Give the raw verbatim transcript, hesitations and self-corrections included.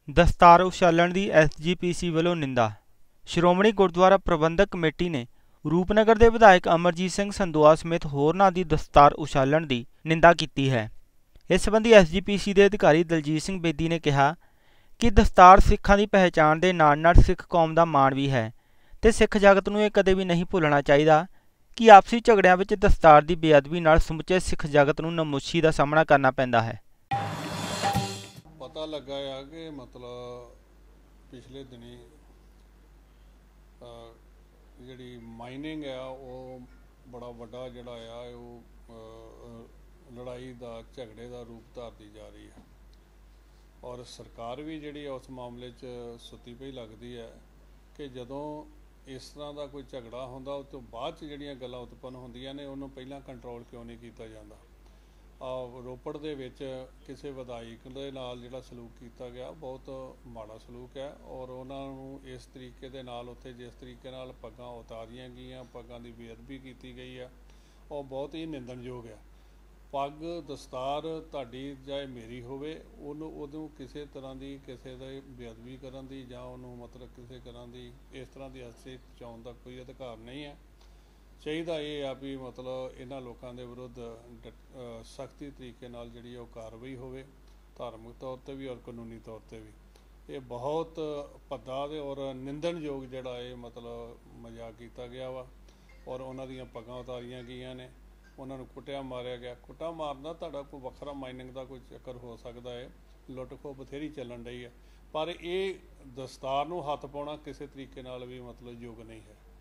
ਦਸਤਾਰ ਉਛਾਲਣ ਦੀ ਐਸ ਜੀ ਪੀ ਸੀ ਵੱਲੋਂ ਨਿੰਦਾ। ਸ਼੍ਰੋਮਣੀ ਗੁਰਦੁਆਰਾ ਪ੍ਰਬੰਧਕ ਕਮੇਟੀ ਨੇ ਰੂਪਨਗਰ ਦੇ ਵਿਧਾਇਕ ਅਮਰਜੀਤ ਸਿੰਘ ਸੰਦੋਆ ਸਮੇਤ ਹੋਰਨਾਂ ਦੀ ਦਸਤਾਰ ਉਛਾਲਣ ਦੀ ਨਿੰਦਾ ਕੀਤੀ ਹੈ। ਇਸ ਸੰਬੰਧੀ ਐਸ ਜੀ ਪੀ ਸੀ ਦੇ ਅਧਿਕਾਰੀ ਦਲਜੀਤ ਸਿੰਘ ਬੇਦੀ ਨੇ ਕਿਹਾ ਕਿ ਦਸਤਾਰ ਸਿੱਖਾਂ ਦੀ ਪਹਿਚਾਣ ਦੇ ਨਾਲ ਨਾਲ ਸਿੱਖ ਕੌਮ ਦਾ ਮਾਣ ਵੀ ਹੈ ਤੇ ਸਿੱਖ ਜਗਤ ਨੂੰ ਇਹ ਕਦੇ ਵੀ ਨਹੀਂ ਭੁੱਲਣਾ ਚਾਹੀਦਾ ਕਿ ਆਪਸੀ ਝਗੜਿਆਂ ਵਿੱਚ ਦਸਤਾਰ ਦੀ ਬੇਅਦਬੀ ਨਾਲ ਸਮੁੱਚੇ ਸਿੱਖ ਜਗਤ ਨੂੰ ਨਮੋਸ਼ੀ ਦਾ ਸਾਹਮਣਾ ਕਰਨਾ ਪੈਂਦਾ ਹੈ। ਪਤਾ ਲੱਗਾ ਆ ਕਿ ਮਤਲਬ ਪਿਛਲੇ ਦਿਨੀ ਜਿਹੜੀ ਮਾਈਨਿੰਗ ਆ ਉਹ ਬੜਾ ਵੱਡਾ ਜਿਹੜਾ ਆ ਉਹ ਲੜਾਈ ਦਾ ਝਗੜੇ ਦਾ ਰੂਪ ਧਾਰਦੀ ਜਾ ਰਹੀ ਹੈ ਔਰ ਸਰਕਾਰ ਵੀ ਜਿਹੜੀ ਉਸ ਮਾਮਲੇ 'ਚ ਸੁੱਤੀ ਪਈ ਲੱਗਦੀ ਹੈ ਕਿ ਜਦੋਂ ਇਸ ਤਰ੍ਹਾਂ ਦਾ ਕੋਈ ਝਗੜਾ ਹੁੰਦਾ ਉਸ ਤੋਂ ਬਾਅਦ 'ਚ ਜਿਹੜੀਆਂ ਗੱਲਾਂ ਉਤਪੰਨ ਹੁੰਦੀਆਂ ਨੇ ਉਹਨੂੰ ਪਹਿਲਾਂ ਕੰਟਰੋਲ ਕਿਉਂ ਨਹੀਂ ਕੀਤਾ ਜਾਂਦਾ। ਰੋਪੜ ਦੇ ਵਿੱਚ ਕਿਸੇ ਵਿਧਾਇਕ ਦੇ ਨਾਲ ਜਿਹੜਾ ਸਲੂਕ ਕੀਤਾ ਗਿਆ ਬਹੁਤ ਮਾੜਾ ਸਲੂਕ ਹੈ ਔਰ ਉਹਨਾਂ ਨੂੰ ਇਸ ਤਰੀਕੇ ਦੇ ਨਾਲ ਉੱਥੇ ਜਿਸ ਤਰੀਕੇ ਨਾਲ ਪੱਗਾਂ ਉਤਾਰੀਆਂ ਗਈਆਂ, ਪੱਗਾਂ ਦੀ ਬੇਅਦਬੀ ਕੀਤੀ ਗਈ ਆ, ਉਹ ਬਹੁਤ ਹੀ ਨਿੰਦਣਯੋਗ ਹੈ। ਪੱਗ ਦਸਤਾਰ ਤੁਹਾਡੀ ਚਾਹੇ ਮੇਰੀ ਹੋਵੇ, ਉਹਨੂੰ ਉਦੋਂ ਕਿਸੇ ਤਰ੍ਹਾਂ ਦੀ ਕਿਸੇ ਦੀ ਬੇਅਦਬੀ ਕਰਨ ਦੀ ਜਾਂ ਉਹਨੂੰ ਮਤਲਬ ਕਿਸੇ ਤਰ੍ਹਾਂ ਦੀ ਇਸ ਤਰ੍ਹਾਂ ਦੀ ਅਸਰ ਪਹੁੰਚਾਉਣ ਦਾ ਕੋਈ ਅਧਿਕਾਰ ਨਹੀਂ ਹੈ। ਚਾਹੀਦਾ ਇਹ ਆ ਵੀ ਮਤਲਬ ਇਹਨਾਂ ਲੋਕਾਂ ਦੇ ਵਿਰੁੱਧ ਸਖਤੀ ਤਰੀਕੇ ਨਾਲ ਜਿਹੜੀ ਉਹ ਕਾਰਵਾਈ ਹੋਵੇ, ਧਾਰਮਿਕ ਤੌਰ 'ਤੇ ਵੀ ਔਰ ਕਾਨੂੰਨੀ ਤੌਰ 'ਤੇ ਵੀ। ਇਹ ਬਹੁਤ ਭੱਦਾ ਅਤੇ ਔਰ ਨਿੰਦਣਯੋਗ ਜਿਹੜਾ ਇਹ ਮਤਲਬ ਮਜ਼ਾਕ ਕੀਤਾ ਗਿਆ ਵਾ ਔਰ ਉਹਨਾਂ ਦੀਆਂ ਪੱਗਾਂ ਉਤਾਰੀਆਂ ਗਈਆਂ ਨੇ, ਉਹਨਾਂ ਨੂੰ ਕੁੱਟਿਆ ਮਾਰਿਆ ਗਿਆ। ਕੁੱਟਾ ਮਾਰਨਾ ਤੁਹਾਡਾ ਕੋਈ ਵੱਖਰਾ ਮਾਈਨਿੰਗ ਦਾ ਕੋਈ ਚੱਕਰ ਹੋ ਸਕਦਾ ਹੈ, ਲੁੱਟ ਖੋਹ ਬਥੇਰੀ ਚੱਲਣ ਡਈ ਹੈ, ਪਰ ਇਹ ਦਸਤਾਰ ਨੂੰ ਹੱਥ ਪਾਉਣਾ ਕਿਸੇ ਤਰੀਕੇ ਨਾਲ ਵੀ ਮਤਲਬ ਯੋਗ ਨਹੀਂ ਹੈ।